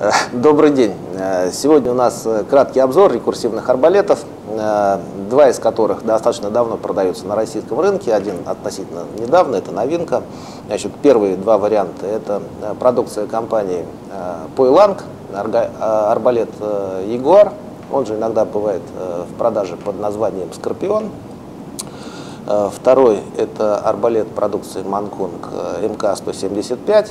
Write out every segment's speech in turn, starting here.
Добрый день. Сегодня у нас краткий обзор рекурсивных арбалетов, два из которых достаточно давно продаются на российском рынке. Один относительно недавно, это новинка. Значит, первые два варианта – это продукция компании Poilang, арбалет Jaguar, он же иногда бывает в продаже под названием Скорпион. Второй – это арбалет продукции Mannkung МК-175.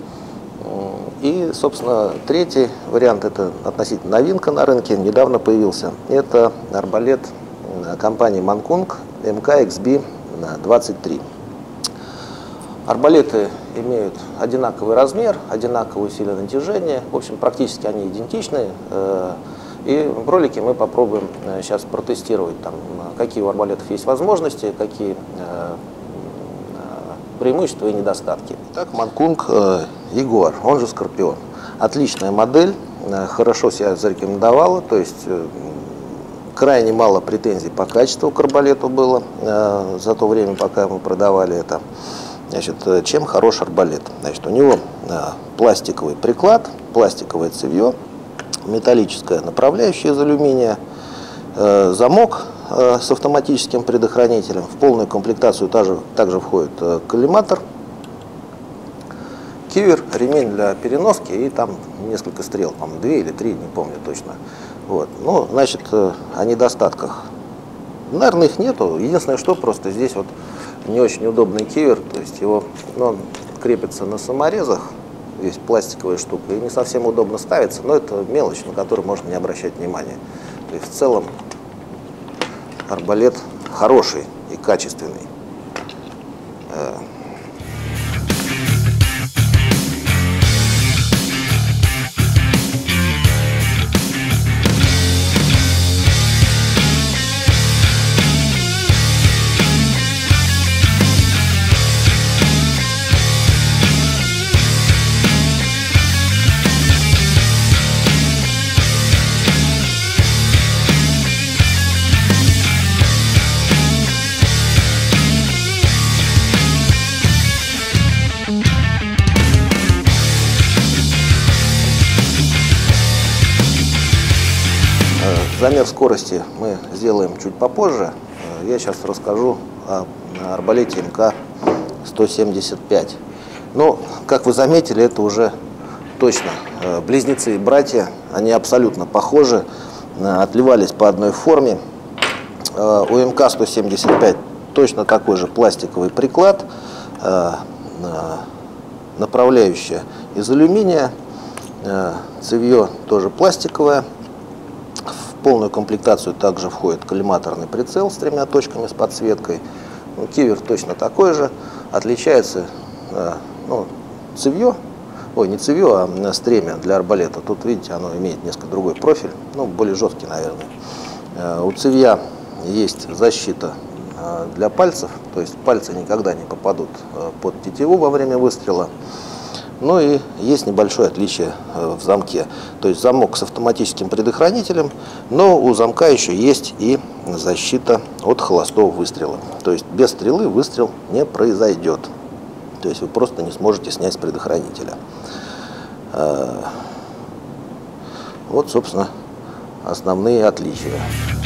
И, собственно, третий вариант – это относительно новинка на рынке, недавно появился. Это арбалет компании Mannkung МК-XB-23. Арбалеты имеют одинаковый размер, одинаковое усиленное натяжение. В общем, практически они идентичны. И в ролике мы попробуем сейчас протестировать, там, какие у арбалетов есть возможности, какие преимущества и недостатки. Итак, Mannkung Jaguar, он же Скорпион. Отличная модель, хорошо себя зарекомендовала, то есть крайне мало претензий по качеству к арбалету было за то время, пока мы продавали это. Значит, чем хорош арбалет? Значит, у него пластиковый приклад, пластиковое цевье, металлическая направляющая из алюминия, замок с автоматическим предохранителем. В полную комплектацию также входит коллиматор, кивер, ремень для переноски и там несколько стрел, по-моему, 2 или 3, не помню точно. Вот. Ну, значит, о недостатках. Наверное, их нету. Единственное, что просто здесь вот не очень удобный кивер, то есть его, он крепится на саморезах, есть пластиковая штука, и не совсем удобно ставится, но это мелочь, на которую можно не обращать внимания. То есть в целом арбалет хороший и качественный. Замер скорости мы сделаем чуть попозже. Я сейчас расскажу о арбалете МК-175. Но, как вы заметили, это уже точно близнецы и братья. Они абсолютно похожи, отливались по одной форме. У МК-175 точно такой же пластиковый приклад, направляющая из алюминия, цевье тоже пластиковое. В полную комплектацию также входит коллиматорный прицел с 3 точками с подсветкой. Кивер точно такой же. Отличается цевье, не цевье, а стремя для арбалета. Тут, видите, оно имеет несколько другой профиль, более жесткий, наверное. У цевья есть защита для пальцев, то есть пальцы никогда не попадут под тетиву во время выстрела. Ну и есть небольшое отличие в замке. То есть замок с автоматическим предохранителем, но у замка еще есть и защита от холостого выстрела. То есть без стрелы выстрел не произойдет. То есть вы просто не сможете снять с предохранителя. Вот, собственно, основные отличия.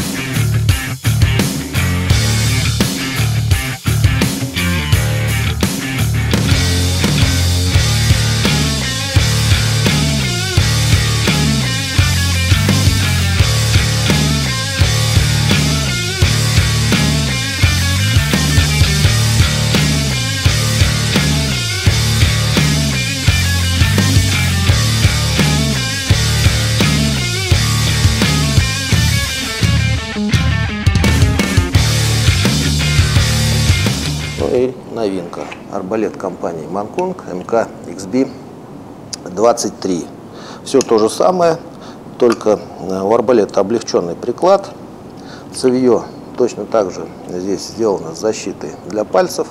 И новинка. Арбалет компании Mannkung МК-XB-23. Все то же самое, только у арбалета облегченный приклад. Цевье точно так же здесь сделано с защитой для пальцев.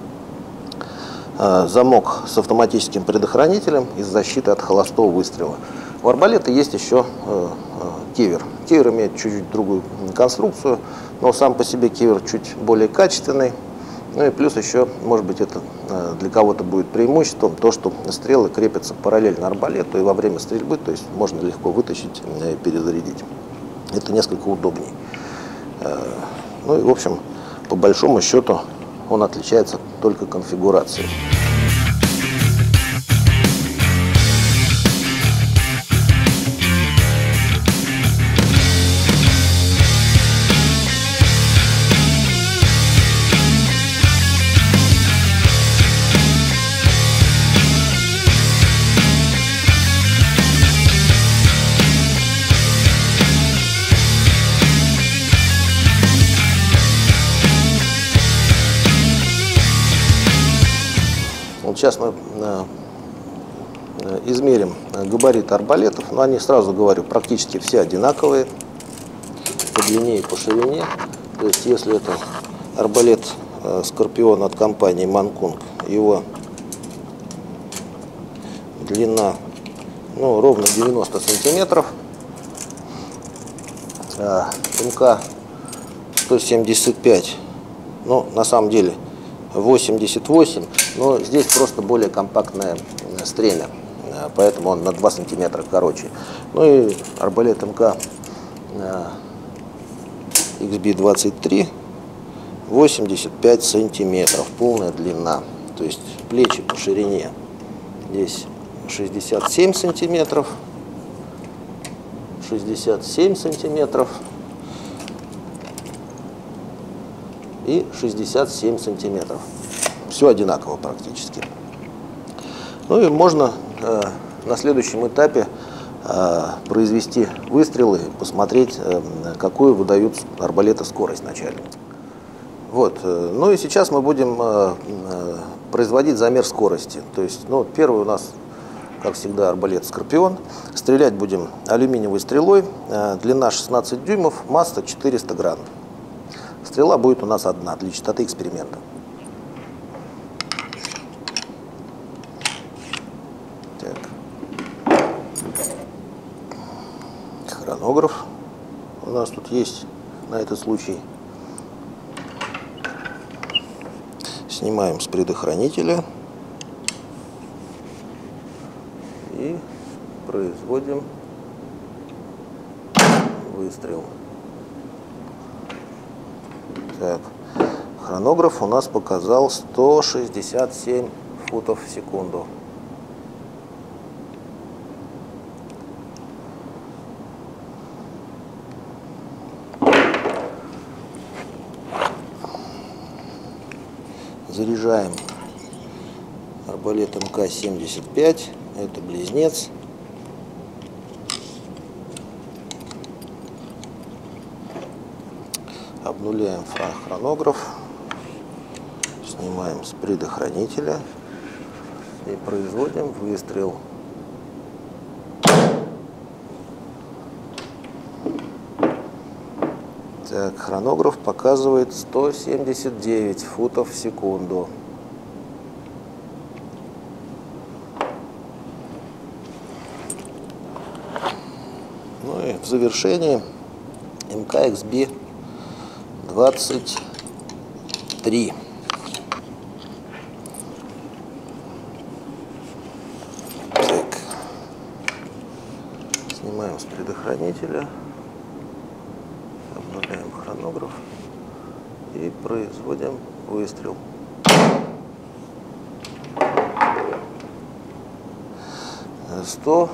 Замок с автоматическим предохранителем и с защитой от холостого выстрела. У арбалета есть еще кивер. Кивер имеет чуть-чуть другую конструкцию, но сам по себе кивер чуть более качественный. Ну и плюс еще, может быть, это для кого-то будет преимуществом, то, что стрелы крепятся параллельно арбалету, и во время стрельбы, то есть можно легко вытащить и перезарядить. Это несколько удобней. Ну и, в общем, по большому счету, он отличается только конфигурацией. Сейчас мы измерим габариты арбалетов, но они, сразу говорю, практически все одинаковые по длине и по ширине. То есть, если это арбалет Скорпион от компании Манкунг, его длина ровно 90 сантиметров, МК 175, на самом деле 88, но здесь просто более компактное стремя, поэтому он на 2 сантиметра короче. Ну и арбалет МК XB23 85 сантиметров, полная длина, то есть плечи по ширине здесь 67 сантиметров, 67 сантиметров и 67 сантиметров. Все одинаково практически. Ну и можно на следующем этапе произвести выстрелы, посмотреть, какую выдают арбалеты скорость начальную. Вот. Ну и сейчас мы будем производить замер скорости. То есть, первый у нас, как всегда, арбалет Скорпион. Стрелять будем алюминиевой стрелой, длина 16 дюймов, масса 400 грамм. Стрела будет у нас одна, для чистоты эксперимента. Так. Хронограф у нас тут есть на этот случай. Снимаем с предохранителя и производим выстрел. Так, хронограф у нас показал 167 футов в секунду. Заряжаем арбалет МК-75, это близнец. Обнуляем хронограф, снимаем с предохранителя и производим выстрел. Так, хронограф показывает 179 футов в секунду. Ну и в завершении МК-XB 23. Так. Снимаем с предохранителя, обновляем хронограф и производим выстрел. —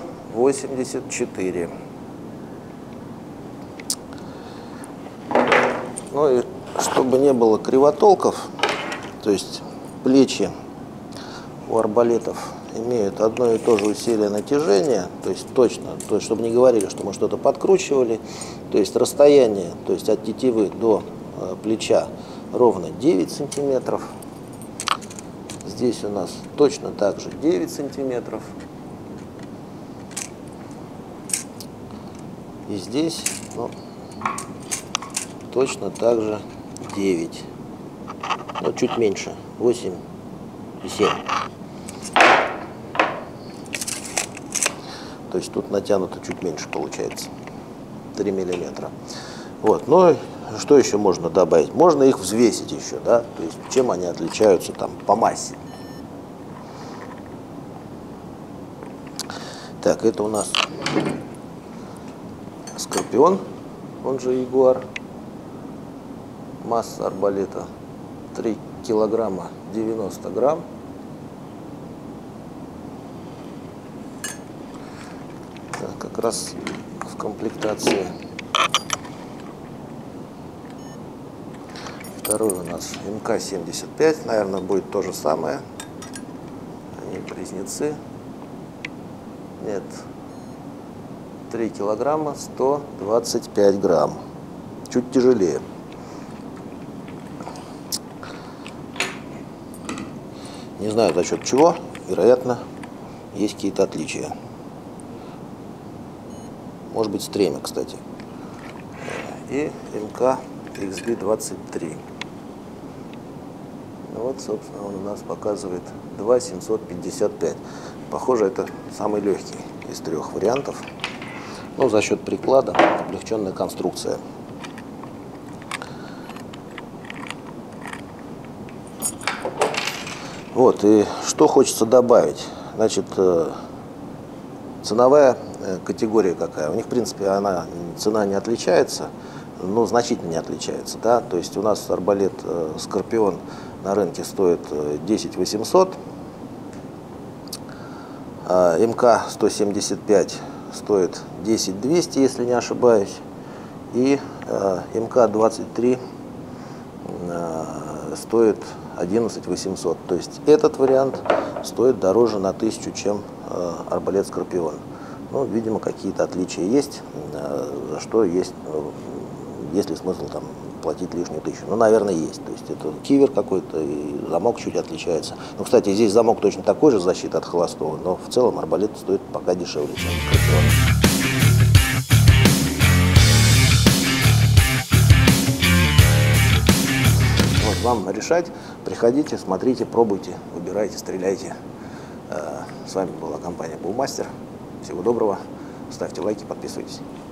184. Ну и чтобы не было кривотолков, то есть плечи у арбалетов имеют одно и то же усилие натяжения, то есть точно, то есть чтобы не говорили, что мы что-то подкручивали, то есть расстояние, то есть от тетивы до плеча ровно 9 сантиметров. Здесь у нас точно так же 9 сантиметров. И здесь, точно так же 9. Чуть меньше, 8,7. То есть тут натянуто чуть меньше получается, 3 миллиметра. Вот. Ну, что еще можно добавить? Можно их взвесить еще, да, то есть чем они отличаются там по массе. Так, это у нас Скорпион, он же Ягуар. Масса арбалета 3 килограмма 90 грамм. Так, как раз в комплектации. Второй у нас МК-75, наверное, будет то же самое. Они близнецы. Нет, 3 килограмма 125 грамм. Чуть тяжелее. Не знаю, за счет чего. Вероятно, есть какие-то отличия. Может быть, стремя, кстати. И МК XB-23. Вот, собственно, он у нас показывает 2,755. Похоже, это самый легкий из 3 вариантов. Ну, за счет приклада, облегченная конструкция. Вот, и что хочется добавить. Значит, ценовая категория какая? У них, в принципе, цена не отличается, но значительно не отличается. Да? То есть у нас арбалет Скорпион на рынке стоит 10 800, МК-175 стоит 10 200, если не ошибаюсь, и МК-23 стоит 11 800. То есть этот вариант стоит дороже на 1000, чем арбалет Скорпион. Ну, видимо, какие-то отличия есть, за что есть ли смысл там платить лишнюю 1000. Ну, наверное, есть. То есть это кивер какой-то, и замок чуть отличается. Ну, кстати, здесь замок точно такой же, защита от холостого, но в целом арбалет стоит пока дешевле, чем Скорпион. Вот вам решать. Приходите, смотрите, пробуйте, выбирайте, стреляйте. С вами была компания Bullmaster. Всего доброго. Ставьте лайки, подписывайтесь.